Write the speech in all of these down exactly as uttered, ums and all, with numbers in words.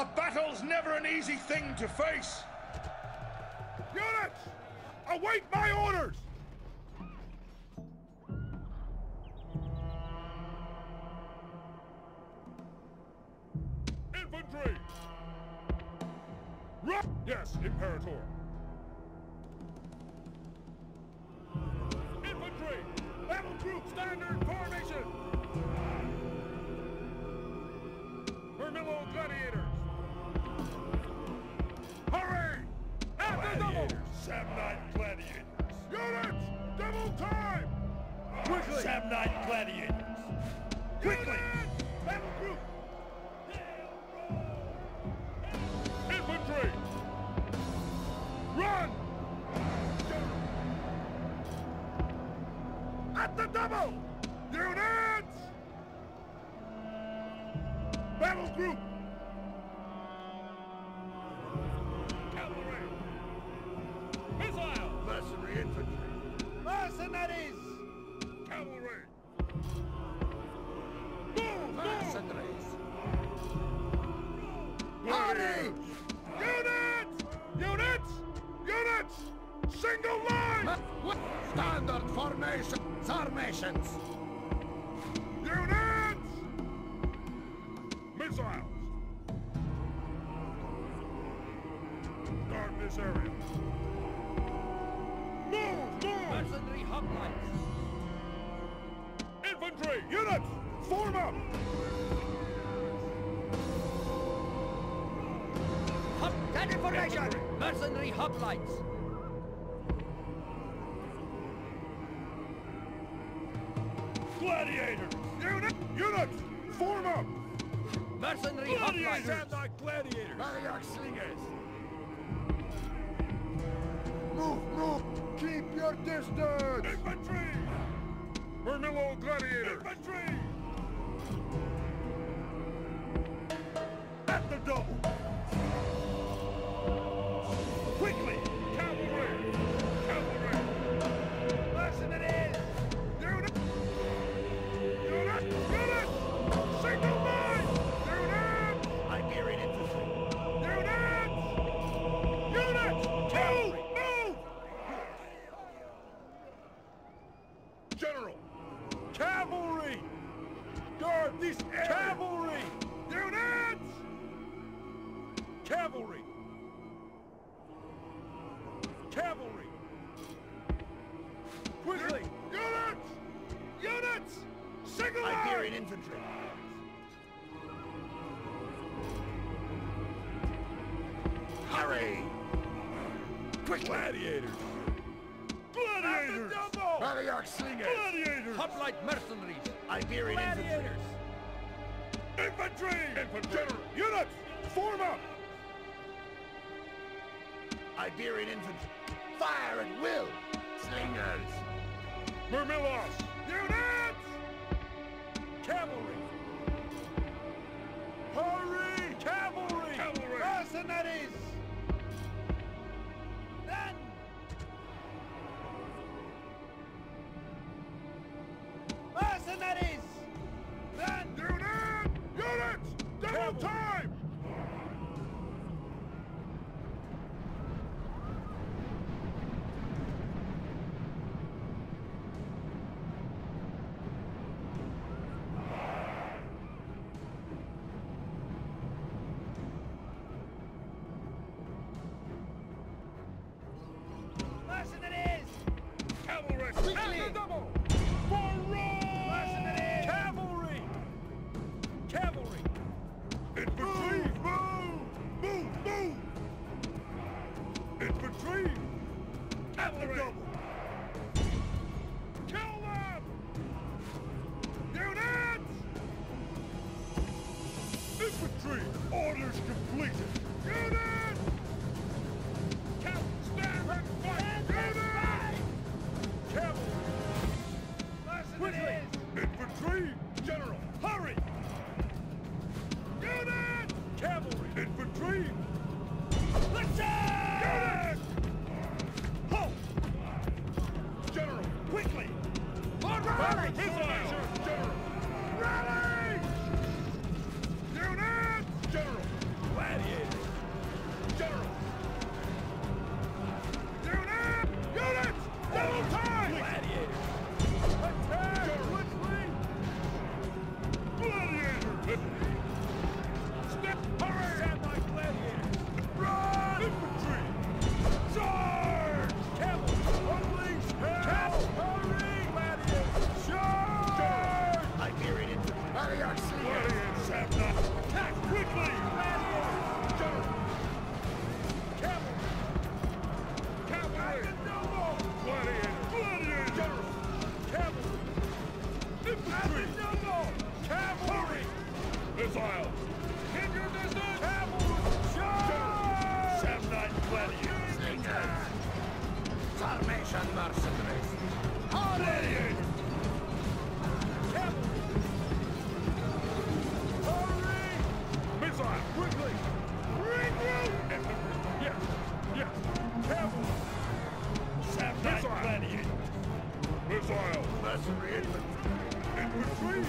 A battle's never an easy thing to face. Units! Await my orders! Infantry! Rush! Yes, Imperator. Infantry! Battle group standard formation! Vermillo gladiators! Hurry! After double! Samnite gladiators! Units! Double time! Quickly! Samnite gladiators! Quickly! Units! Battle group! Infantry! Run! At the double! Units! Battle group! Cavalry! Missile! Mercenary infantry! Mercenaries! Cavalry! Move! Mercenaries! Party! Units! Units! Units! Single line! Standard formation! Formations! Units! Missiles! Guard this area. Move! Move! Mercenary hoplites! Infantry! Units! Form up! Hop, standard formation! Mercenary hoplites! Gladiators! Unit! Units! Form up! Mercenary hoplites! Samnite gladiators! Warrior slingers! Move! Move! Keep your distance! Infantry! Vermillo gladiators! Infantry! At the double! Quickly! Cavalry! Cavalry! Mercenaries! Unit! Unit! Unit! Single line! Unit! Iberian infantry! Unit! Unit! Move! Move! General! Cavalry! Guard this area! Cavalry! Units! Cavalry! Cavalry! Quickly! Units! Units! Single line! Iberian infantry! Hurry! Quick! Gladiators! Gladiators! Warrior slingers! Gladiators! Hoplite mercenaries! Iberian Gladiators! Infantry! Infantry! General! Units! Form up! Iberian infantry! Fire at will! Slingers! Murmillos! Units! Cavalry! Hurry! Cavalry! Cavalry! Mercenaries! Then! Mercenaries! Then! Unit! Units! Double time! Mercenaries! Cavalry! Quickly! After double! For roll! Mercenaries! Cavalry! Cavalry! Infantry!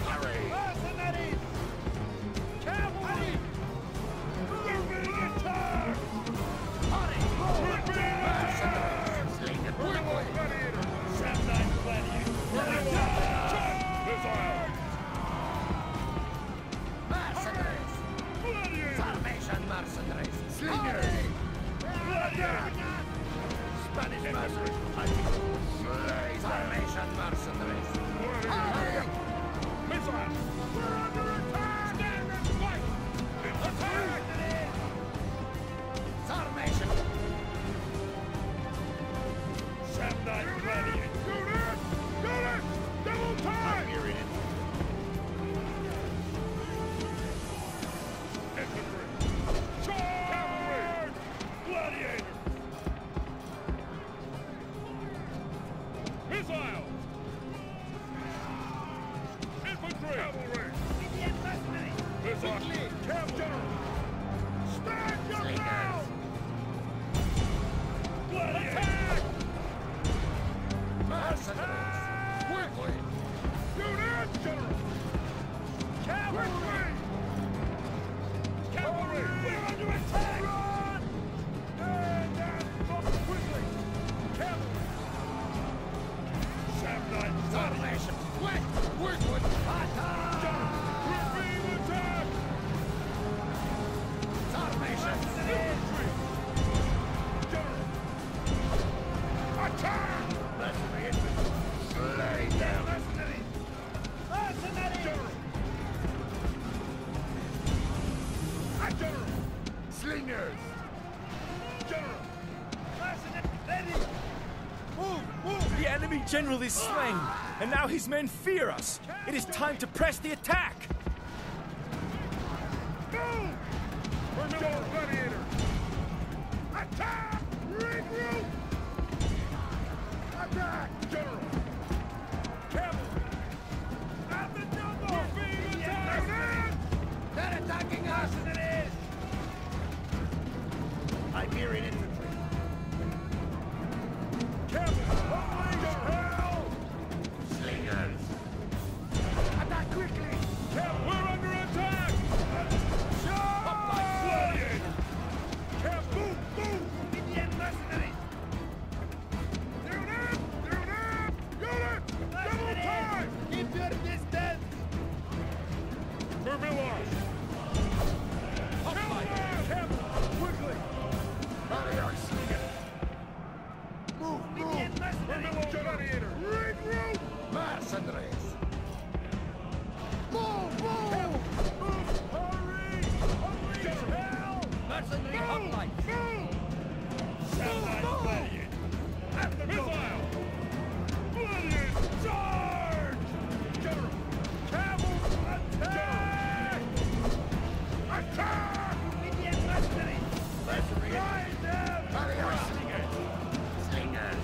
Hurry! Mercenaries! Cavalry! We're being attacked! We're being attacked! Sling it quickly! Samnite Gladiator! We're attacked! Missile! Mercenaries! Gladiator! Formation mercenaries! Slingers! Gladiator! Spanish mercenaries! Slay! Formation mercenaries! Hurry! Missile! We're under attack! Stand and fight! Attack! Formation! Samnite Gladiator! Unit! Unit! Double time! Period. Infantry! Charge! Gladiator! Missile! Infantry! Cavalry! Missile! Cavalry! Stand your Slingers! ground! Gladiator! Attack! Mercenaries! Quickly! Unit! General! Cavalry! Cavalry! We're under attack! Run! And then move quickly! Cavalry! Samnite Formation! Quick! Quickly! Attack! We're being attacked! Formation! Infantry! General! Attack! Mercenary infantry! Slay them! Mercenaries! Mercenaries! General! A general! Slingers! General! Mercenaries! Ready! Move! Move! The enemy general is slain, and now his men fear us. It is time to press the attack. Move! General Gladiator! Attack! Regroup! Attack! General! Cavalry! At the double! We're being attacked! They're attacking us! Mercenaries! Iberian infantry! Cavalry! Unleash hell! Slingers! Attack quickly! Cavalry! We're under attack! Charge! Gladiator! Cavalry! Move! Move! Indian mercenaries! Unit! Unit! Unit! Double time! Keep your distance! Vermillion! Cavalry! Cavalry! Quickly! Hurry, our slinger! Move! Move! Vermillion Gladiator! Regroup! Mercenaries! Move! Move! Move! Hurry! Unleash hell! Mercenary hoplites! Move! Samnite Move! Gladiator! At the missile! Gladiator! Charge! General! Cavalry! Attack! Attack! Indian mercenaries! Mercenary Drive them! Hurry, our slingers! Slingers!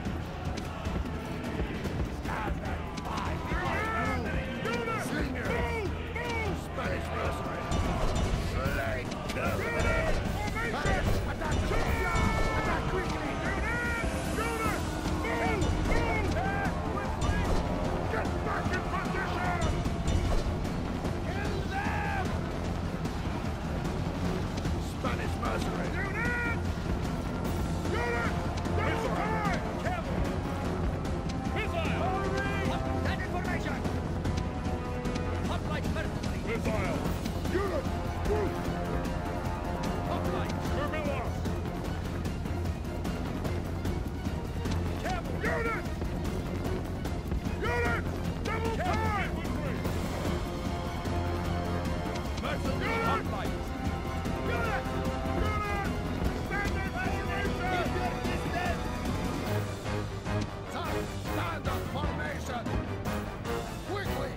Stand and fight! Unit! Slingers! Move! Move! Spanish mercenaries! Slay them! Unit! Formation! Attack! Attack quickly! Unit! Unit! Move! Move! Attack quickly! Get back in position! Kill them! Spanish mercenaries! Unit! Unit! Double time! Cavalry! Missile! Hurry! Stand in formation! Hoplite mercenary! Missile! Unit! Move! Hoplite! Vermillion! Cavalry! Unit! Unit! Double time! Mercenary Unit! hoplites! Unit! Unit! Stand in formation! Keep your distance! Sir, stand up formation! Quickly!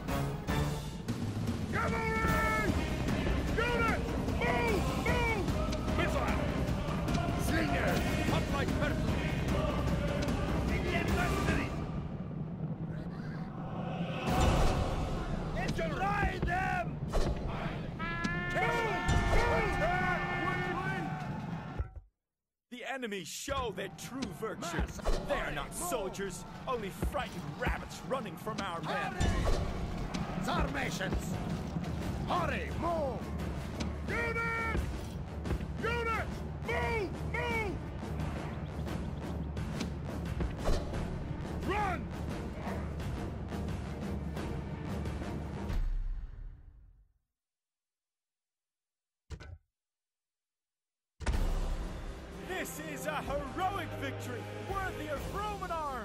Cavalry! Unit! Move! Move! Missile! Slingers! Hoplite mercenary! Indian mercenaries! Destroy them! The enemy show their true virtue. They are not soldiers, only frightened rabbits running from our men. Formation! formations! Hurry, move! Unit! Unit! Move! Move! Run! This is a heroic victory, worthy of Roman arms!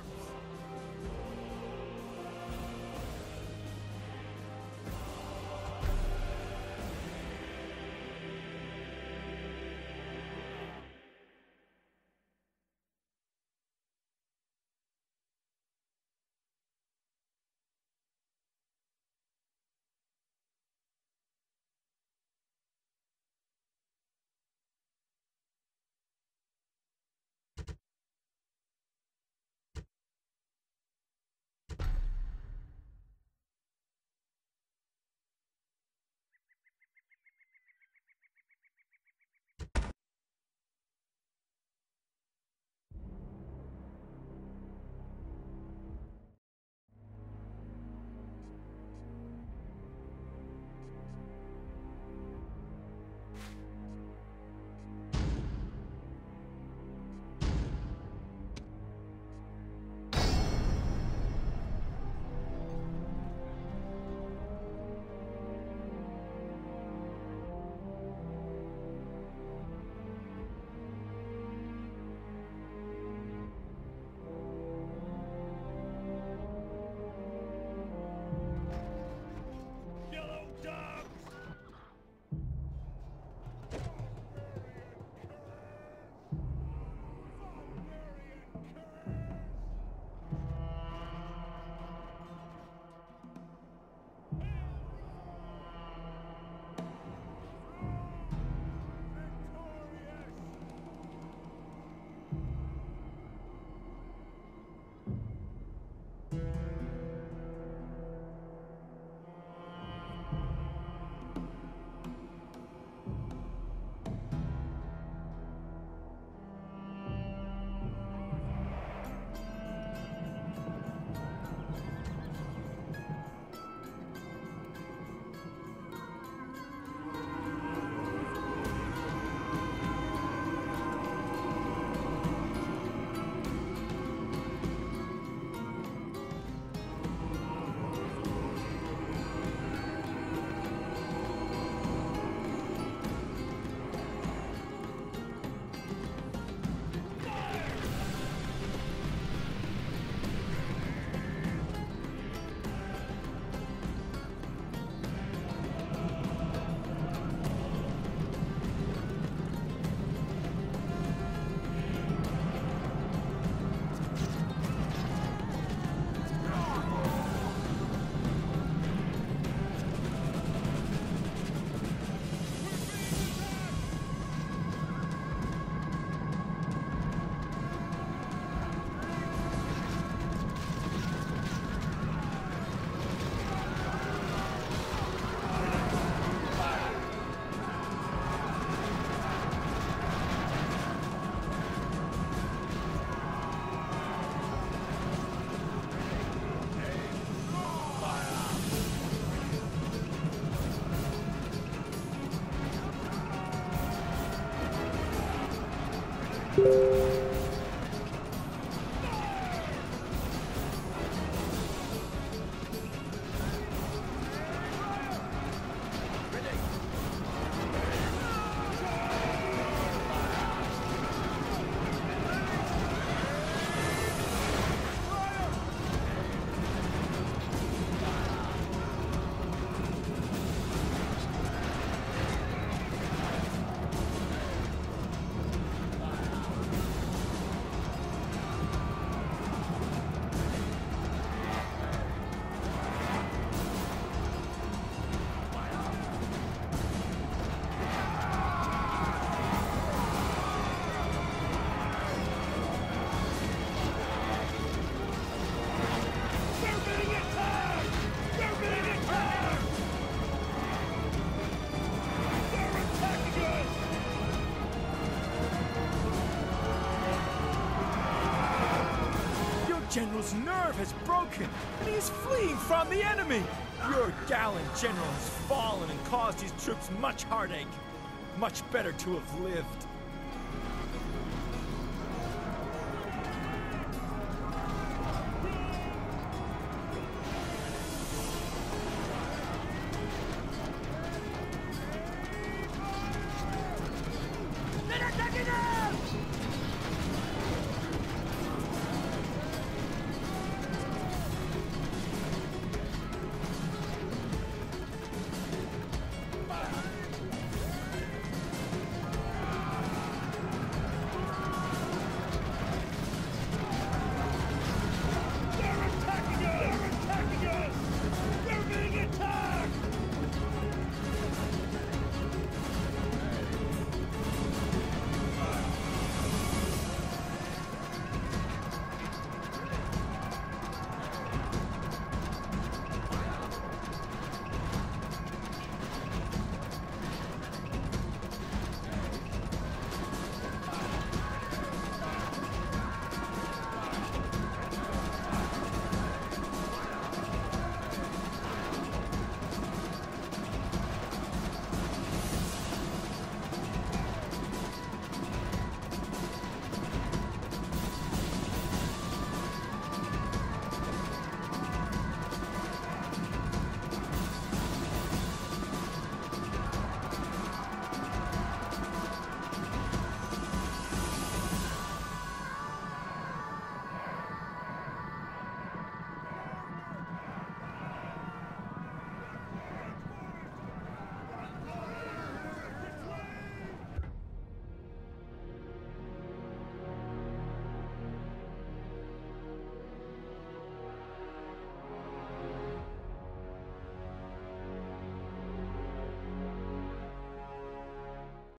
General's nerve has broken, and he is fleeing from the enemy! Your gallant general has fallen and caused his troops much heartache. Much better to have lived.